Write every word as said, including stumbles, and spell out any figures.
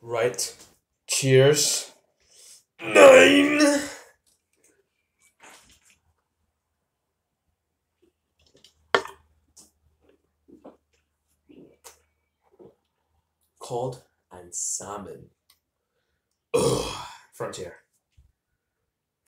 Right. Cheers. Nine. Cod and salmon. Ugh. Frontier.